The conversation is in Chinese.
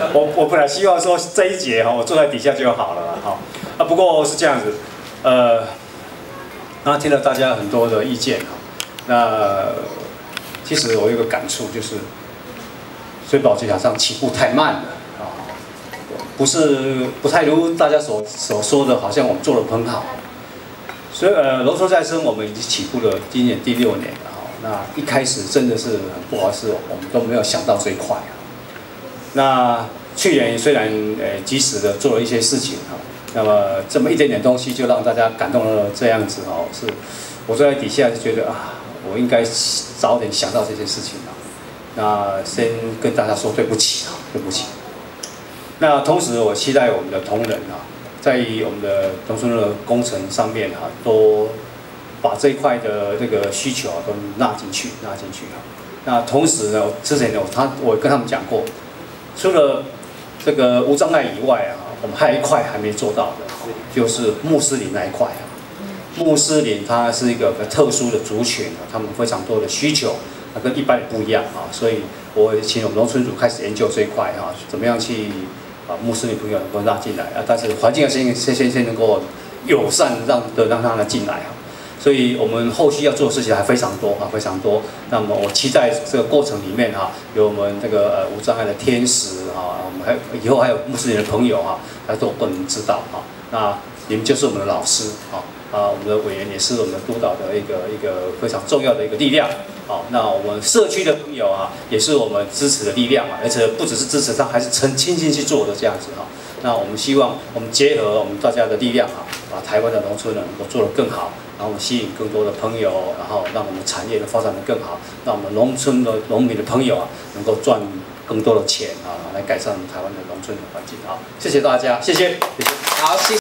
我本来希望说这一节哈，我坐在底下就好了哈。不过是这样子，然后听了大家很多的意见哈，那其实我有一个感触就是，水保机场上起步太慢了啊，不太如大家所说的，好像我们做得很好。所以农村再生我们已经起步了，今年第6年了哈。那一开始真的是很不好意思，我们都没有想到这一块。那去年虽然及时的做了一些事情哈，那么这么一点点东西就让大家感动了这样子哈，是我坐在底下就觉得啊，我应该早点想到这件事情了。那先跟大家说对不起啊，对不起。那同时我期待我们的同仁啊。在我们的农村的工程上面哈，都把这一块的这个需求都纳进去哈。那同时呢，之前我跟他们讲过，除了这个无障碍以外啊，我们还有一块还没做到的，就是穆斯林那一块啊。穆斯林它是一个特殊的族群啊，他们非常多的需求，跟一般人不一样啊，所以我请我们农村组开始研究这一块哈，怎么样去。穆斯林朋友能够拉进来但是环境要先能够友善让他们进来所以我们后续要做的事情还非常多非常多。那么我期待这个过程里面有我们这个无障碍的天使我们以后还有穆斯林的朋友来做我们指导那你们就是我们的老师我们的委员也是我们的督导的一个非常重要的一个力量。那我们社区的朋友也是我们支持的力量而且不只是支持，他还是倾心去做的这样子那我们希望我们结合我们大家的力量把台湾的农村能够做得更好，然后吸引更多的朋友，然后让我们产业的发展得更好，让我们农村的农民的朋友能够赚更多的钱来改善我们台湾的农村的环境谢谢大家，谢谢。 好，谢谢。